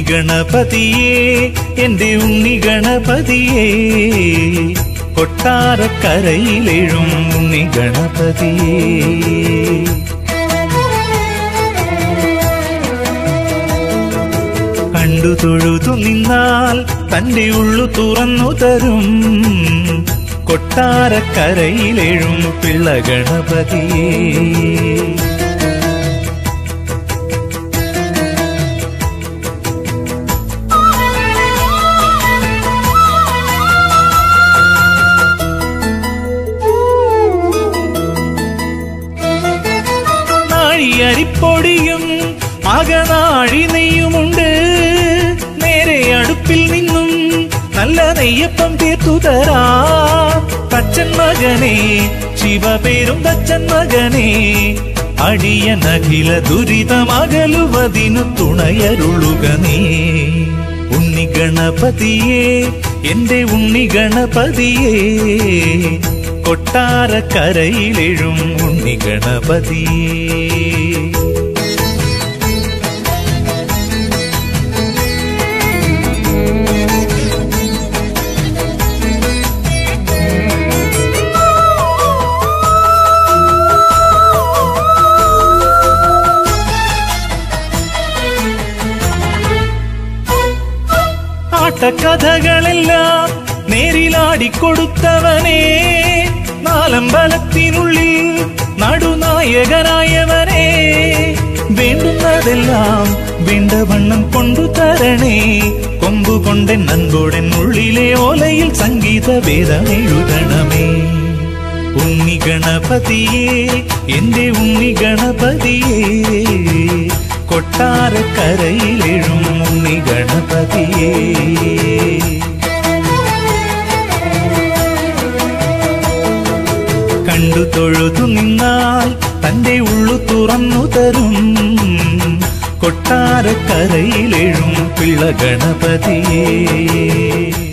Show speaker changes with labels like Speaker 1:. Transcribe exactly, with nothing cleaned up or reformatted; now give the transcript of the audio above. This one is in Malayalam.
Speaker 1: ഗണപതിയേ എന്റെ ഉണ്ണി ഗണപതിയേ കൊട്ടാരക്കരയിലെഴും ഉണ്ണി ഗണപതിയേ കണ്ടു തൊഴുതു നിന്നാൽ തന്റെ ഉള്ളു തുറന്നു തരും കൊട്ടാരക്കരയിലെഴും പിള്ള ഗണപതിയേ അരിപ്പൊടിയും അകനാഴി നെയ്യുമുണ്ട് നേരെ അടുപ്പിൽ നിന്നും നല്ല നെയ്യപ്പം തീർത്തു തരാ തച്ചൻ മകനെ ശിവപേരും തച്ചൻ മകനെ അടിയനഖില ദുരിതമകലുവതിനു തുണയരുളുക നീ ഉണ്ണി ഗണപതിയേ എന്റെ ഉണ്ണി ഗണപതിയേ കൊട്ടാരക്കരയിലെഴും ഉണ്ണി ഗണപതിയേ ആട്ടക്കഥകളെല്ലാം നേരിലാടിക്കൊടുത്തവനേ നാലമ്പലത്തിനുള്ളിൽ നടുനായകനായവനേ വേണ്ടുന്നതെല്ലാം വേണ്ടവണ്ണം കൊണ്ടു തരണേ കൊമ്പുകൊണ്ടൻ അൻപോടൻ ഉള്ളിലെ ഓലയിൽ സംഗീത വേദമെഴുതണമേ ഉണ്ണി ഗണപതിയേ എന്റെ ഉണ്ണി ഗണപതിയേ കൊട്ടാരക്കരയിലെഴും ഉണ്ണി ഗണപതിയേ കണ്ടു തൊഴുതു നിന്നാൽ തന്റെ ഉള്ളു തുറന്നു തരും കൊട്ടാരക്കരയിലെഴും പിള്ള ഗണപതിയേ